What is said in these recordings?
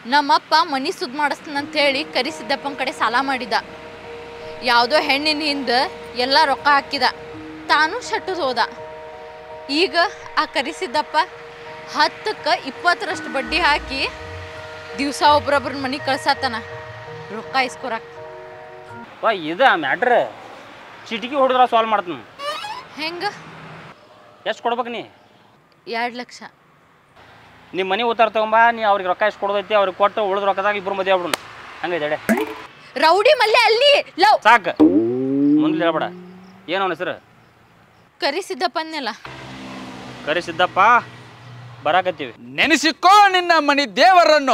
ನಮ್ಮಪ್ಪ ಮನಿ ಸುದ್ ಮಾಡಿಸ್ತಾನಂತ ಹೇಳಿ ಕರಿಸಿದ್ದಪ್ಪನ ಕಡೆ ಸಾಲ ಮಾಡಿದ. ಯಾವುದೋ ಹೆಣ್ಣಿನ ಹಿಂದೆ ಎಲ್ಲ ರೊಕ್ಕ ಹಾಕಿದ, ತಾನು ಶಟ್ಟುದು ಹೋದ. ಈಗ ಆ ಕರಿಸಿದ್ದಪ್ಪ 10ಕ್ಕೆ 20ರಷ್ಟು ಬಡ್ಡಿ ಹಾಕಿ ದಿವಸ ಒಬ್ರೊಬ್ರ ಮನೆಗೆ ಕಳ್ಸತ್ತಾನ ರೊಕ್ಕ ಇಸ್ಕೊರಕ್ಕೆ. ಇದು ಮ್ಯಾಟ್ರ್ ಚಿಟಿಕಿ ಹೊಡೆದ್ರ ಸಾಲ್ವ್ ಮಾಡ್ತೀನಿ. ಹೆಂಗೆ? ಎಷ್ಟು ಕೊಡ್ಬೇಕು ನೀ? 2 ಲಕ್ಷ. ನಿಮ್ಮ ಮನೆ ಉತ್ತಾರ ತಗೊಂಬ, ನೀ ಅವ್ರಿಗೆ ರೊಕ್ಕ ಎಷ್ಟು ಕೊಡೋದೈತಿ ಅವ್ರಿಗೆ ಕೊಟ್ಟು ಉಳಿದ ರೊಕ್ಕದಾಗ ಇಬ್ಬರು ಮದುವೆ ಆಗ್ಬಿಡು. ಹಂಗೈತೆ ಎಡೆ ರೌಡಿ ಮಲ್ಲೆ ಅಲ್ಲಿ ಲವ್ ಸಾಕು, ಮುಂದೆ ಹೇಳ್ಬೇಡ. ಏನು ಅವನ ಹೆಸರು? ಕರಿಸಿದ್ದಪ್ಪನ್ನೆಲ್ಲ. ಕರಿಸಿದ್ದಪ್ಪ ಬರಾಕತ್ತೀವಿ. ನೆನೆಸಿಕೋ ನಿನ್ನ ಮನಿ ದೇವರನ್ನು.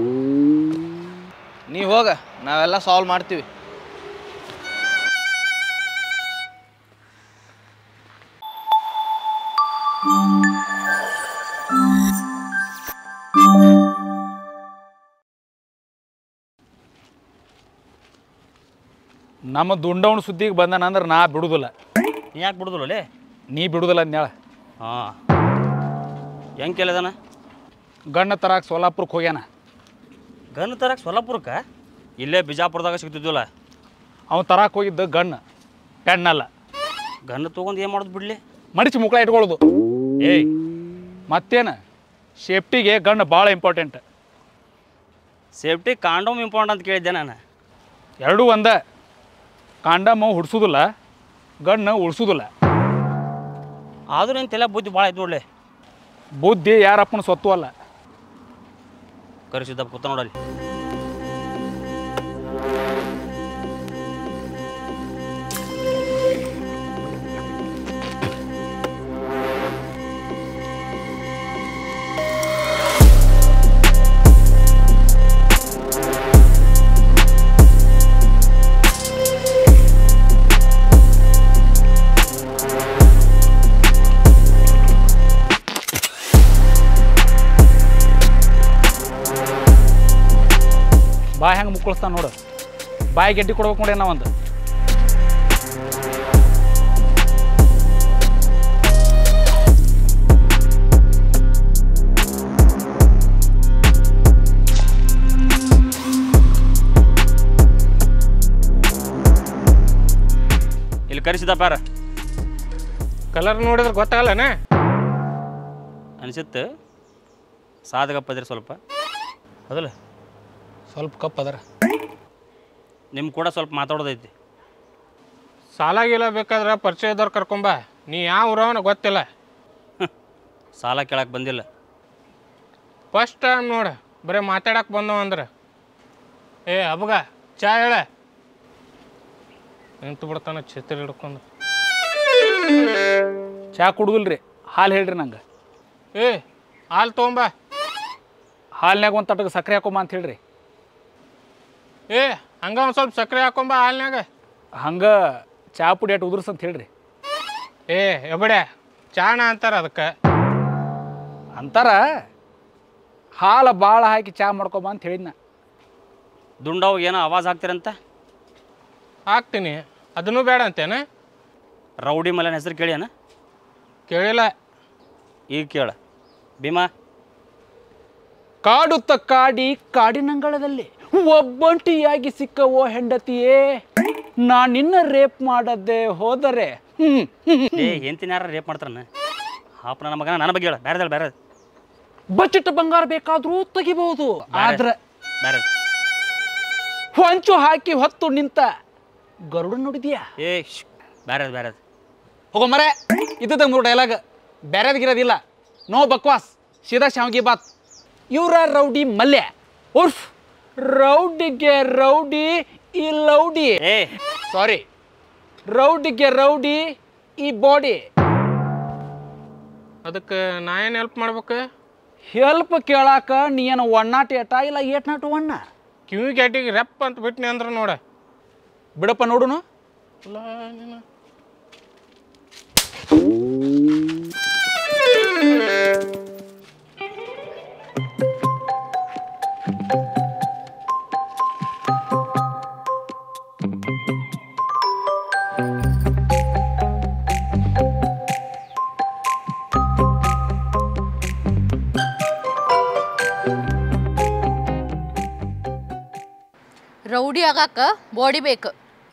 ನೀ ಹೋಗ, ನಾವೆಲ್ಲ ಸಾಲ್ವ್ ಮಾಡ್ತೀವಿ. ನಮ್ಮ ದುಂಡವನ ಸುದ್ದಿಗೆ ಬಂದನಂದ್ರೆ ನಾ ಬಿಡುದಿಲ್ಲ. ನೀ ಯಾಕೆ ಬಿಡುದಿಲ್ಲ? ನೀ ಬಿಡುದಿಲ್ಲ ಅಂದ್ಯಾಳ. ಹಾಂ, ಹೆಂಗೆ ಕೇಳಿದಾನ? ಗಣ್ಣ ತರಾಕ್ ಸೋಲಾಪುರಕ್ಕೆ ಹೋಗ್ಯಾನ. ಗನ್ ತರಕ್ಕೆ ಸೊಲ್ಲಾಪುರಕ್ಕೆ? ಇಲ್ಲೇ ಬಿಜಾಪುರದಾಗ ಸಿಗ್ತಿದ್ವಲ್ಲ. ಅವ್ನು ತರಾಕ್ ಹೋಗಿದ್ದು ಗನ್, ಪೆಣ್ಣಲ್ಲ. ಗನ್ ತೊಗೊಂಡು ಏನು ಮಾಡೋದು ಬಿಡ್ಲಿ? ಮಡಿಚಿ ಮುಕ್ಳ ಇಟ್ಕೊಳ್ಳೋದು. ಏಯ್ ಮತ್ತೇನು, ಸೇಫ್ಟಿಗೆ ಗನ್ ಭಾಳ ಇಂಪಾರ್ಟೆಂಟ್. ಸೇಫ್ಟಿ ಕಾಂಡೋಮ್ ಇಂಪಾರ್ಟೆಂಟ್ ಅಂತ ಕೇಳಿದ್ದೆ ನಾನು. ಎರಡೂ ಒಂದೇ. ಕಾಂಡಮ್ ಹುಡ್ಸೋದಿಲ್ಲ, ಗಣ್ಣು ಉಳಿಸೋದಿಲ್ಲ. ಆದ್ರೂ ಏನು ತಲೆ ಬುದ್ಧಿ ಭಾಳ ಆಯ್ತು ನೋಡ್ಲಿ. ಬುದ್ಧಿ ಯಾರಪ್ಪನ ಸೊತ್ತು ಅಲ್ಲ. ಕರಿಸಿದ್ದಪ್ಪ ಕೂತ ನೋಡಲ್ಲಿ. ಬಾಯಿ ಹೆಂಗೆ ಮುಕ್ಕಳಿಸ್ತಾನೆ ನೋಡು. ಬಾಯಿ ಗೆಡ್ಡಿ ಕೊಡ್ಬೇಕು ನೋಡಿ ನಾವೊಂದು. ಇಲ್ಲಿ ಕರಿಸಿದ್ದಪ್ಪ ಯಾರ? ಕಲರ್ ನೋಡಿದ್ರೆ ಗೊತ್ತಾಗಲ್ಲನ ಅನಿಸುತ್ತೆ. ಸಾಧಗಪ್ಪದ್ರಿ ಸ್ವಲ್ಪ ಅದಲ್ಲ, ಸ್ವಲ್ಪ ಕಪ್ ಅದರ. ನಿಮ್ಮ ಕೂಡ ಸ್ವಲ್ಪ ಮಾತಾಡೋದೈತಿ. ಸಾಲಾಗಿಲ್ಲ ಬೇಕಾದ್ರೆ ಪರಿಚಯದವ್ರು ಕರ್ಕೊಂಬ. ನೀ ಯಾವ ಊರವನ ಗೊತ್ತಿಲ್ಲ. ಸಾಲ ಕೇಳಕ್ಕೆ ಬಂದಿಲ್ಲ. ಫಸ್ಟ್ ಟೈಮ್ ನೋಡ ಬರೀ ಮಾತಾಡಕ್ಕೆ ಬಂದವ ಅಂದ್ರೆ. ಏ ಅಬಗ ಚಾ ಹೇಳ. ನಿಂತು ಬಿಡ್ತಾನ ಛತ್ರಿ ಹಿಡ್ಕೊಂಡು. ಚಾ ಕುಡುದಿಲ್ರಿ, ಹಾಲು ಹೇಳ್ರಿ ನಂಗೆ. ಏ ಹಾಲು ತೊಗೊಂಬ. ಹಾಲ್ನಾಗ ಒಂದು ತಟಕ್ಕೆ ಸಕ್ಕರೆ ಹಾಕೊಂಬ ಅಂತ ಹೇಳ್ರಿ. ಏ ಹಂಗ ಒಂದು ಸ್ವಲ್ಪ ಸಕ್ಕರೆ ಹಾಕೊಂಬ ಹಾಲ್ನಾಗ. ಹಂಗೆ ಚಾ ಪುಡಿ ಅಟ್ಟು ಉದುರ್ಸಂತ ಹೇಳ್ರಿ. ಏ ಎಬಡೆ ಚಾಣ ಅಂತಾರ ಅದಕ್ಕೆ. ಅಂತಾರ ಹಾಲು ಭಾಳ ಹಾಕಿ ಚಾ ಮಾಡ್ಕೊಬ ಅಂತ ಹೇಳಿದ್ನ. ದುಂಡವ್ ಏನೋ ಆವಾಜ್ ಹಾಕ್ತಿರಂತ? ಹಾಕ್ತೀನಿ. ಅದನ್ನೂ ಬೇಡ ಅಂತೇನೆ. ರೌಡಿ ಮಲ್ಲನ ಹೆಸರು ಕೇಳಿಯನ? ಕೇಳಿಲ್ಲ. ಈಗ ಕೇಳ ಭೀಮಾ. ಕಾಡುತ್ತ ಕಾಡಿ ಕಾಡಿನಂಗಳದಲ್ಲಿ ಒಬ್ಬಂಟಿಯಾಗಿ ಸಿಕ್ಕವೋ ಹೆಂಡತಿಯೇ, ನಾ ನಿನ್ನ ರೇಪ್ ಮಾಡದೆ ಹೋದರೆ. ಏ ಎಂತಿನ ಯಾರ ರೇಪ್ ಮಾಡ್ತಾರನ? ಹಾಪ ನನ್ನ ಮಗನ ನನ್ನ ಬಗ್ಗೆ ಹೇಳ. ಬೇರೆ ಬೇರೆ ಬಚ್ಚಿಟ್ಟ ಬಂಗಾರ ಬೇಕಾದ್ರೂ ತೆಗಿಬಹುದು, ಆದ್ರೆ ಬೇರೆ ಹೊಂಚು ಹಾಕಿ ಹೊತ್ತು ನಿಂತ ಗರುಡ ನೋಡಿದ್ಯಾ? ಏ ಬೇರೆ ಬೇರೆ ಹೋಗೋ ಮರೆ. ಇದ್ದ 3 ಡೈಲಾಗ್, ಬೇರೆದ್ಗಿರೋದಿಲ್ಲ. ನೋ ಬಕ್ವಾಸ್, ಸೀದಾ ಶಾವ್ಗಿ ಬಾತ್. ಇವರ ರೌಡಿ ಮಲ್ಯ ಉರ್ಫ್ ರೌಡಿಗೆ ರೌಡಿ ಈ ಲೌಡಿ. ಏ ಸಾರಿ, ರೌಡಿಗೆ ರೌಡಿ ಈ ಬಾಡಿ. ಅದಕ್ಕೆ ನಾ ಏನು ಹೆಲ್ಪ್ ಮಾಡ್ಬೇಕು? ಹೆಲ್ಪ್ ಕೇಳಾಕ ನೀ ಏನು ಒಣ್ಣಾಟಿ ಏಟ ಇಲ್ಲ 801? ಕಿವಿ ಗ್ಯಾಟಿಗೆ ರೆಪ್ ಅಂತ ಬಿಟ್ನಿ ಅಂದ್ರೆ ನೋಡ. ಬಿಡಪ್ಪ ನೋಡುನು. ಇಲ್ಲ ನೀನು ರೌಡಿ ಆಗಾಕ ಬಾಡಿ ಬೇಕು.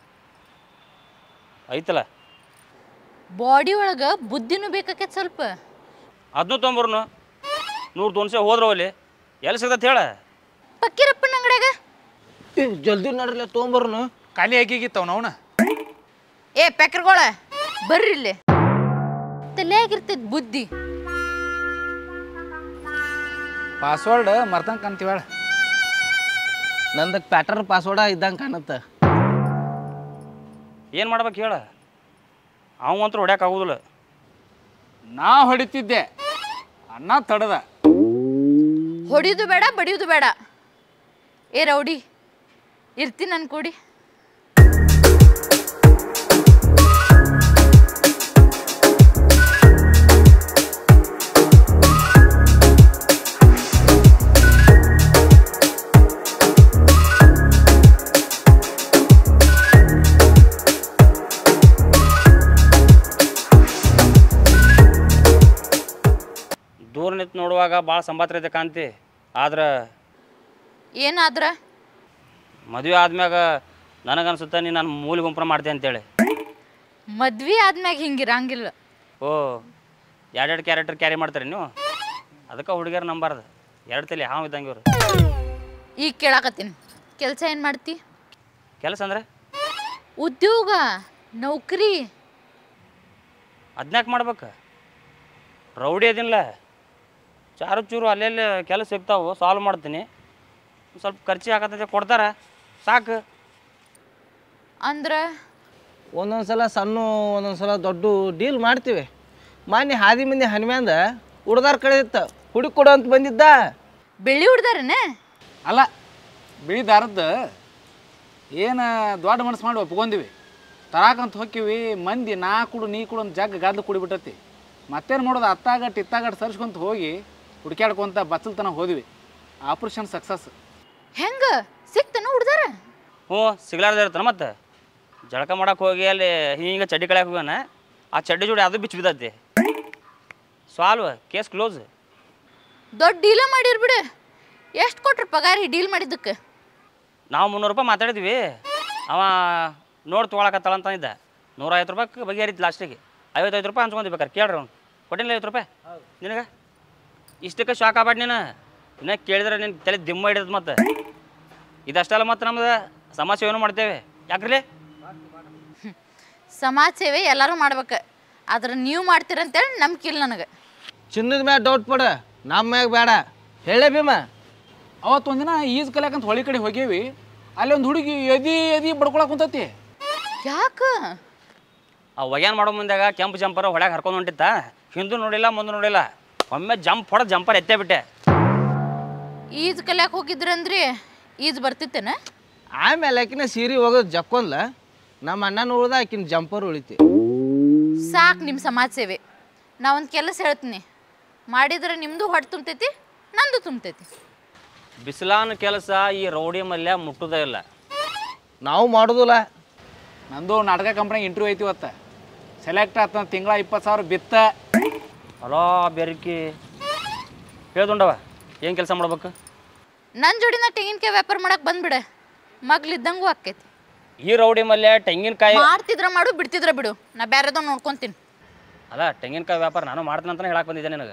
ಐತಲ್ಲ ಬಾಡಿ ಒಳಗೆ ಬುದ್ಧಿನೂ ಬೇಕಾಕೈತೆ ಸ್ವಲ್ಪ. ಅದನ್ನೂ ತೊಗೊಂಬರ್ನು 100-200 ಹೋದ್ರ ಅಲ್ಲಿ ಎಲ್ಲಿ ಸಿಗ್ತೈತೆ ಹೇಳ. ಪಕ್ಕೀರಪ್ಪನ ಅಂಗಡ್ಯಾಗ ಜಲ್ದಿ ನಡ್ರಲ್ಲ ತೊಗೊಂಬರ್ನು. ಖಾಲಿ ಆಗಿಗಿತ್ತವ ನಾವ್ನ. ಏ ಪ್ಯಾಕರ್ಗೋಳ ಬರ್ರಿ ಇಲ್ಲಿ. ತಲೆಯಾಗಿರ್ತೈತಿ ಬುದ್ಧಿ. ಪಾಸ್ವರ್ಡ್ ಮರ್ತಂಗೆ ಕಾಣ್ತೀವಳ. ನಂದಕ್ಕೆ ಪ್ಯಾಟರ್ನ್ ಪಾಸ್ವರ್ಡ ಇದ್ದಂಗೆ ಕಾಣುತ್ತೆ. ಏನು ಮಾಡ್ಬೇಕು ಹೇಳ. ಅವಂತೂ ಹೊಡ್ಯಾಕೆ ಆಗೋದಿಲ್ಲ. ನಾ ಹೊಡಿತಿದ್ದೆ, ಅಣ್ಣ ತಡದ. ಹೊಡಿಯೋದು ಬೇಡ ಬಡಿಯೋದು ಬೇಡ. ಏ ರೌಡಿ ಇರ್ತೀನಿ ನನ್ನ ಕೂಡಿ. ದೂರ ನಿಂತು ನೋಡುವಾಗ ಭಾಳ ಸಂಬಾತ್ರತೆ ಕಾಣ್ತಿ. ಆದ್ರೆ ಏನಾದ್ರ ಮದುವೆ ಆದ್ಮ್ಯಾಗ ನನಗನ್ಸುತ್ತೆ ನೀ ನಾನು ಮೂಲಿ ಗುಂಪನ ಮಾಡ್ತೆ ಅಂತೇಳಿ. ಮದ್ವೆ ಆದ್ಮ್ಯಾಗ ಹಿಂಗಿರಂಗಿಲ್ಲ. ಓ ಎರಡೆರಡು ಕ್ಯಾರೆಕ್ಟರ್ ಕ್ಯಾರಿ ಮಾಡ್ತಾರೆ ನೀವು. ಅದಕ್ಕೆ ಹುಡುಗಿಯರು ನಂಬಾರ್ದು. 2 ತಲೆ ಹಾವು ಇದ್ದಂಗೆ ಇವ್ರು. ಈಗ ಕೇಳಾಕತ್ತೀನಿ, ಕೆಲಸ ಏನು ಮಾಡ್ತಿ? ಕೆಲಸ ಅಂದ್ರೆ ಉದ್ಯೋಗ ನೌಕರಿ. ಅದನ್ಯಾಕೆ ಮಾಡ್ಬೇಕು? ರೌಡಿ ಅದಿಲ್ಲ, ಚಾರು ಚೂರು ಅಲ್ಲೆಲ್ಲಿ ಕೆಲಸ ಸಿಗ್ತಾವೆ, ಸಾಲ್ವ್ ಮಾಡ್ತೀನಿ. ಸ್ವಲ್ಪ ಖರ್ಚಿಗೆ ಆಗತ್ತೆ ಕೊಡ್ತಾರೆ ಸಾಕು. ಅಂದ್ರೆ ಒಂದೊಂದ್ಸಲ ಸಣ್ಣ ಒಂದೊಂದ್ಸಲ ದೊಡ್ಡ ಡೀಲ್ ಮಾಡ್ತೀವಿ. ಮಾನ್ಯ ಹಾದಿ ಮಂದಿ ಹನುಮ್ಯಾಂದ ಹುಡ್ದಾರ ಕಡೆ ಇತ್ತು, ಹುಡುಕ್ ಕೊಡು ಅಂತ ಬಂದಿದ್ದ. ಬೆಳ್ಳಿ ಹುಡ್ದಾರನ? ಅಲ್ಲ, ಬಿಳಿ ದಾರದ್ದು ಏನು ದೊಡ್ಡ ಮನಸ್ಸು ಮಾಡಿ ಒಪ್ಕೊಂದಿವಿ. ತರಾಕಂತ ಹೋಕ್ಕಿವಿ. ಮಂದಿ ನಾ ಕೊಡು ನೀ ಕೊಡು ಅಂತ ಜಗ್ಗ ಗಾದ್ಲು ಕುಡಿಬಿಟ್ಟತಿ. ಮತ್ತೇನು ಮಾಡೋದು, ಅತ್ತಾಗಟ್ಟು ಇತ್ತಾಗಟ್ಟು ಸರ್ಸ್ಕೊಂತ ಹೋಗಿ ಹುಡುಕ್ಯಾಡ್ಕೊಂತ ಬಚ್ಚಲ್ತನ ಹೋದ್ವಿ. Operation success. ಹೆಂಗ ಸಿಕ್ತನ ಹುಡ್ದಾರ? ಹ್ಞೂ ಸಿಗ್ಲಾರ್ದ ಇರ್ತಾನೆ. ಮತ್ತೆ ಜಳಕ ಮಾಡಕ್ಕೆ ಹೋಗಿ ಅಲ್ಲಿ ಹಿಂಗೆ ಚಡ್ಡಿ ಕಳ್ಯಾಕೆ ಹೋಗೋಣ, ಆ ಚಡ್ಡಿ ಜೋಡಿ ಅದು ಬಿಚ್ಚು ಬಿದ್ದೈತಿ. Solve, case close. ದೊಡ್ಡ ಡೀಲ ಮಾಡಿರ್ ಬಿಡು. ಎಷ್ಟು ಕೊಟ್ರು ಪಗಾರಿ ಡೀಲ್ ಮಾಡಿದ್ದಕ್ಕೆ? ನಾವು 300 ರೂಪಾಯಿ ಮಾತಾಡಿದ್ವಿ. ಅವ ನೋಡಿ ತೊಗೊಳಕತ್ತಾಳ ಅಂತ ಇದ್ದ. 150 ರೂಪಾಯಿ ಬಗೆಹರಿತು ಲಾಸ್ಟಿಗೆ. 55 ರೂಪಾಯಿ ಹಂಚ್ಕೊಂಡಿ ಬೇಕಾರೆ ಕೇಳ್ರಿ ಅವ್ನು. ಕೊಟ್ಟಿಲ್ಲ 50 ರೂಪಾಯಿ ನಿನಗೆ. ಇಷ್ಟಕ್ಕೆ ಶಾಕ್ ಆಗ್ಬೇಡ ನೀನು. ಇನ್ನು ಕೇಳಿದ್ರೆ ನಿನ್ನ ತಲೆ ದಿಮ್ಮ ಹಿಡಿದು. ಮತ್ತೆ ಇದಷ್ಟಲ್ಲ, ಮತ್ತು ನಮ್ದು ಸಮಾಜ ಸೇವೆನೂ ಮಾಡ್ತೇವೆ. ಯಾಕ್ರಿ ಸಮಾಜ ಸೇವೆ ಎಲ್ಲರೂ ಮಾಡ್ಬೇಕು. ಆದ್ರೆ ನೀವು ಮಾಡ್ತೀರಂತೇಳಿ ನಂಬಿಕೆ ಇಲ್ಲ ನನಗೆ. ಚಿನ್ನದ ಮ್ಯಾಗ ಡೌಟ್ ಪಡ, ನಮ್ಮ ಮ್ಯಾಗ ಬೇಡ. ಹೇಳೇ ಭೀಮ. ಅವತ್ತೊಂದಿನ ಈಜು ಕಲಿಯಾಕಂತ ಹೊಳಿ ಕಡೆ ಹೋಗೇವಿ. ಅಲ್ಲಿ ಒಂದು ಹುಡುಗಿ ಎದಿ ಬಡ್ಕೊಳಕ್ಕೆ ಕುಂತತಿ. ಯಾಕೆ? ಆ ಒಗ್ಯಾನ್ ಮಾಡೋ ಮುಂದಾಗ ಕೆಂಪು ಜಂಪರ್ ಹೊಳ್ಯಾಗ ಹರ್ಕೊಂಡು ಹೊಂಟಿತ್ತ. ಹಿಂದೂ ನೋಡಿಲ್ಲ ಮುಂದೆ ನೋಡಿಲ್ಲ, ಒಮ್ಮೆ ಜಂಪ್ ಹೊಡೆದು ಜಂಪರ್ ಎತ್ತೇ ಬಿಟ್ಟೆ. ಈಜು ಕಲಿಯಾಕೆ ಹೋಗಿದ್ರಂದ್ರಿ ಈಜು ಬರ್ತಿತ್ತೇನ? ಆಮೇಲೆ ಆಕಿನ ಸೀರೆ ಹೋಗೋದು ಜಕ್ಕೊಂದ್ಲ, ನಮ್ಮ ಅಣ್ಣನ ಉಳ್ದ ಆಕಿನ ಜಂಪರ್ ಉಳಿತಿ. ಸಾಕು ನಿಮ್ಮ ಸಮಾಜ ಸೇವೆ. ನಾ ಒಂದು ಕೆಲಸ ಹೇಳ್ತೀನಿ, ಮಾಡಿದ್ರೆ ನಿಮ್ಮದು ಹೊಟ್ಟೆ ತುಂಬ್ತೈತಿ, ನಂದು ತುಂಬ್ತೈತಿ. ಬಿಸಿಲಾನ ಕೆಲಸ ಈ ರೌಡಿ ಮಲ್ಯ ಮುಟ್ಟುದೇ ಇಲ್ಲ. ನಾವು ಮಾಡೋದಿಲ್ಲ. ನಂದು ನಾಟಕ ಕಂಪ್ನಿಗೆ ಇಂಟರ್ವ್ಯೂ ಐತಿ ಇವತ್ತು. ಸೆಲೆಕ್ಟ್ ಆತ, ತಿಂಗಳ 20,000 ಬಿತ್ತ. ಅಲೋ ಬೆರಕಿ ಹೇಳ್ದುಂಡವ, ಏನು ಕೆಲಸ ಮಾಡ್ಬೇಕು? ನನ್ನ ಜೋಡಿನ ತೆಂಗಿನಕಾಯಿ ವ್ಯಾಪಾರ ಮಾಡಕ್ಕೆ ಬಂದ್ಬಿಡ. ಮಗ್ಲಿದ್ದಂಗೂ ಆಕೈತಿ. ಈ ರೌಡಿ ಮಲ್ಯ ತೆಂಗಿನಕಾಯಿ ಮಾಡ್ತಿದ್ರ ಮಾಡು, ಬಿಡ್ತಿದ್ರ ಬಿಡು, ನಾ ಬೇರೆದವ್ ನೋಡ್ಕೊಂತೀನಿ. ಅಲ್ಲ, ತೆಂಗಿನಕಾಯಿ ವ್ಯಾಪಾರ ನಾನು ಮಾಡ್ತೀನಿ ಅಂತಾನೆ ಹೇಳಕ್ಕೆ ಬಂದಿದ್ದೆ ನಿನಗೆ.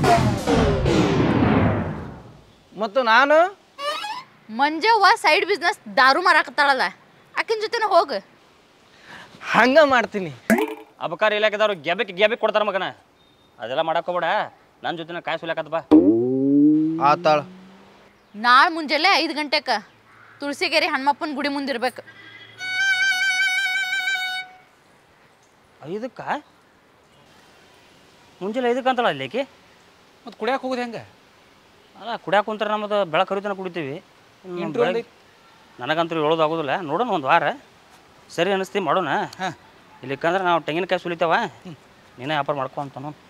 ಮತ್ತು ನಾನು ಮಂಜವ್ವ ಸೈಡ್ ಬಿಸ್ನೆಸ್ ದಾರು ಮಾರಾಕತ್ತಾಳಲ್ಲ, ಆಕಿನ ಜೊತೆನ ಹೋಗು. ಹಂಗ ಮಾಡ್ತೀನಿ. ಅಬಕಾರಿ ಇಲಾಖೆದವ್ರು ಗೆಬಕ್ಕೆ ಕೊಡ್ತಾರೆ ಮಗನ. ಅದೆಲ್ಲ ಮಾಡಕ್ಕೆ ಹೋಗ್ಬೇಡ. ನನ್ನ ಜೊತೆ ಕಾಯಿ ಸುಲಿಯಾಕತ್ತ ಬಾ. ಆತಾಳ. ನಾಳೆ ಮುಂಜಾನೆ 5 ಗಂಟೆಗೆ ತುಳಸಿಗೇರಿ ಹನುಮಪ್ಪನ ಗುಡಿ ಮುಂದಿರ್ಬೇಕು. 5ಕ್ಕ? ಮುಂಜಾನೆ 5ಕ್ಕೆ ಅಂತಲ್ಲ ಅಲ್ಲೇಕಿ. ಮತ್ತು ಕುಡಿಯಾಕೆ ಹೋಗೋದು ಹೆಂಗೆ? ಅಲ್ಲ, ಕುಡಿಯಾಕೆ ಕುಂತಾರೆ ನಮ್ಮದು ಬೆಳಗ್ಗೆ ಕರಿತನ ಕುಡಿತೀವಿ. ನನಗಂತೂ ಹೇಳೋದು ಆಗೋದಿಲ್ಲ. ನೋಡೋಣ ಒಂದು ವಾರ ಸರಿ ಅನ್ನಿಸ್ತೀವಿ ಮಾಡೋಣ. ಇಲ್ಲಿಕ್ಕಂದ್ರೆ ನಾವು ತೆಂಗಿನಕಾಯಿ ಸುಲಿತೇವ, ನೀನೇ ವ್ಯಾಪಾರ ಮಾಡ್ಕೊ ಅಂತಾನು.